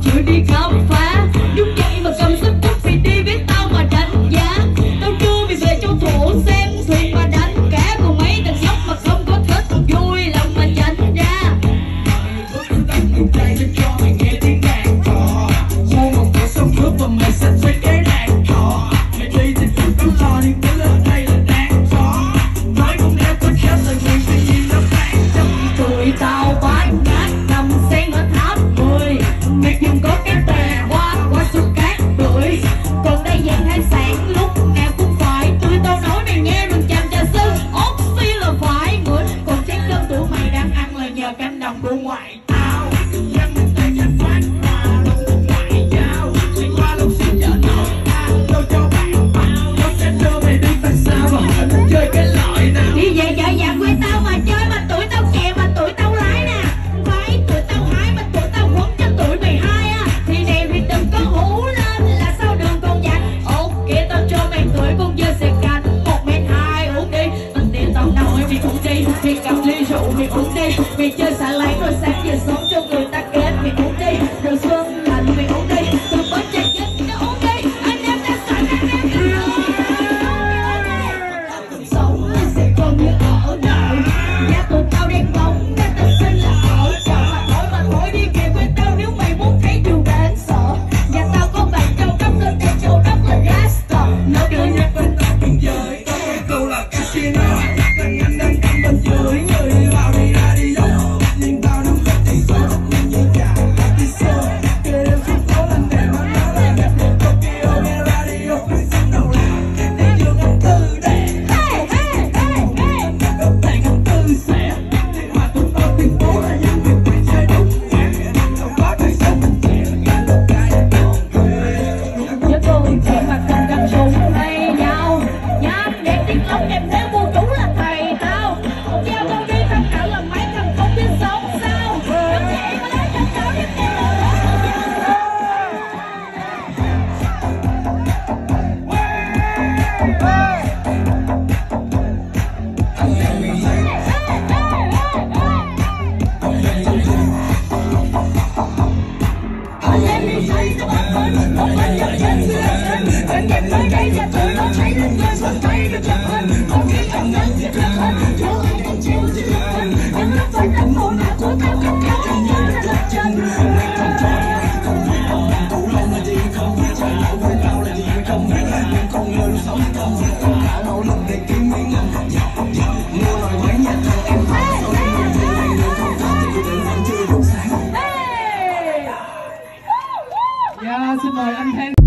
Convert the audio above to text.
chịu đi khám phá. Đúng vậy mà cầm sức bút thì đi biết tao mà đánh giá. Tao chưa bị về châu thổ xem thuyền mà đánh cá. Còn mấy thằng nhóc mà không có thích vui lòng mà tránh ra. Cho mày nghe tiếng đàn cò, mua một cửa sông cướp và mày xách với cái đàn cò. Mày đi thì tự tao cho đi tới lên đây là đàn cò. Nói cũng nghe có chết lời nguyện tự nhiên nó phán trong tụi tao bán nát nằm sen ở tháp 10. Mày đừng có cái tè qua xuống cát bưởi. Còn đây dạng hai sạn lúc nào cũng phải tụi tao nói mày nghe đừng chạm trà sư ốc xí là phải ngửi. Còn chén cơm tụi mày đang ăn là nhờ cánh đồng của ngoại tao. Dân mình tay nhanh phát hoa luôn ngoại giao. Xuyên qua lúc xin chợ nổi đâu cho bạn bao. Đâu sẽ đưa mày đi tại sao mà hỏi mình chơi cái loại nào. Đi về chợ nhà quê tao mà chơi mà tụi tao chè mà tụi tao lái nè. Phải tụi tao hái mà tụi tao quấn cho tụi mày hai á. Thì này thì đừng có hú lên là sao đường còn dặn. Ok tao cho mày tuổi con dơ xe cánh 1m2 uống đi. Tình tiền tao nổi mày uống đi. Mày cầm ly rượu mày uống đi. Mày chơi xả láng rồi sáng giờ sống cho người ta kết mày uống đi. Rồi xuân lạnh mày uống đi. Từ bến chạy chết nó uống đi. Anh em đã sẵn anh em sống sẽ còn như ở đời. Nhà tụi tao đen bóng nên tao xin là ở chợ. Mà thôi đi về quê tao nếu mày muốn thấy điều đáng sợ. Nhà tao có bạn châu đắp lên để châu đắp là gangster. Nó đưa nhắc bên tao biên giới. Có cái câu là casino. Tình anh đang cầm bên dưới. Người đi vào đi ra đi đâu. Nhưng tao nắm bắt thì số rất nhanh như chả đi sơ. Kể đêm suốt phố lên đèn nó nói là đẹp một Tokyo nghe radio. Người xin đầu là đi dương anh tư đèn. Các bạn anh tư sẽ đi mà tụi tao tuyên bố là dân Việt mày chơi đúng nhạc. Không có đời sống mình trẻ là nghe được cái con cười. Với tôi chuyện mà cầm cầm súng hay nhau. Nhám đèn tiếng lóng kèm theo vô đủ là thầy tao. Không giao tao đi tham khảo là mấy thằng không biết sống sao. Đừng chị mà lấy cho tao đi kêu. Xin mời anh Thanh.